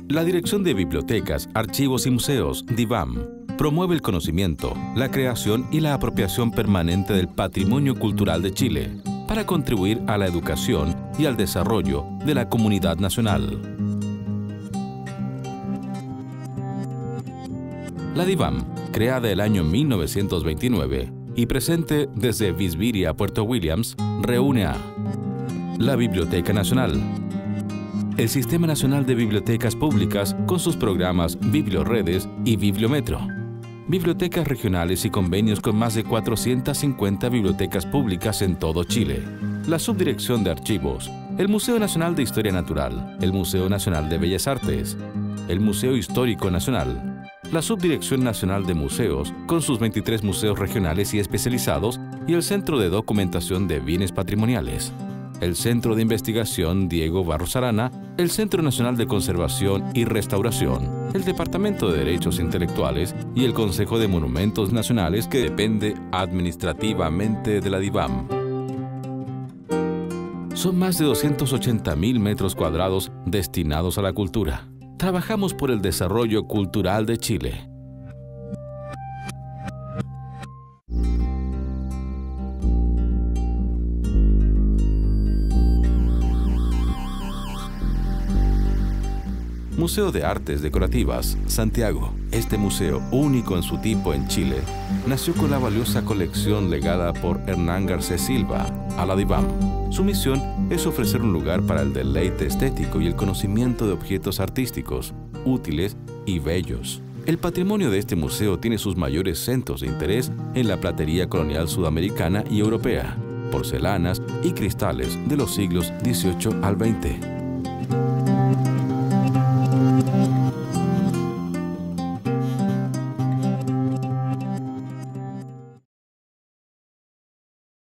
La Dirección de Bibliotecas, Archivos y Museos, DIVAM, promueve el conocimiento, la creación y la apropiación permanente del patrimonio cultural de Chile para contribuir a la educación y al desarrollo de la comunidad nacional. La DIVAM, creada el año 1929 y presente desde Visbiria, Puerto Williams, reúne a la Biblioteca Nacional, el Sistema Nacional de Bibliotecas Públicas con sus programas Biblioredes y Bibliometro, bibliotecas regionales y convenios con más de 450 bibliotecas públicas en todo Chile, la Subdirección de Archivos, el Museo Nacional de Historia Natural, el Museo Nacional de Bellas Artes, el Museo Histórico Nacional, la Subdirección Nacional de Museos con sus 23 museos regionales y especializados y el Centro de Documentación de Bienes Patrimoniales, el Centro de Investigación Diego Barros Arana, el Centro Nacional de Conservación y Restauración, el Departamento de Derechos Intelectuales y el Consejo de Monumentos Nacionales que depende administrativamente de la DIVAM. Son más de 280.000 metros cuadrados destinados a la cultura. Trabajamos por el desarrollo cultural de Chile. Museo de Artes Decorativas, Santiago. Este museo, único en su tipo en Chile, nació con la valiosa colección legada por Hernán Garcés Silva a la DIVAM. Su misión es ofrecer un lugar para el deleite estético y el conocimiento de objetos artísticos, útiles y bellos. El patrimonio de este museo tiene sus mayores centros de interés en la platería colonial sudamericana y europea, porcelanas y cristales de los siglos XVIII al XX.